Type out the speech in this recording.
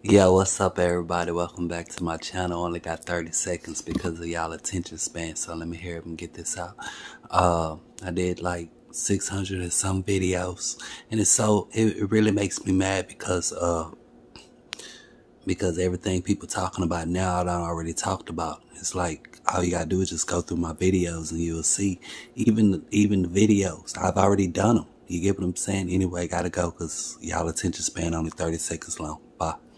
Yo, what's up, everybody? Welcome back to my channel. Only got 30 seconds because of y'all attention span, so let me hear it and get this out. I did like 600 and some videos, and it really makes me mad because everything people talking about now I done already talked about. It's like all you gotta do is just go through my videos and you'll see. Even the videos I've already done them. You get what I'm saying? Anyway, gotta go because y'all attention span only 30 seconds long. Bye.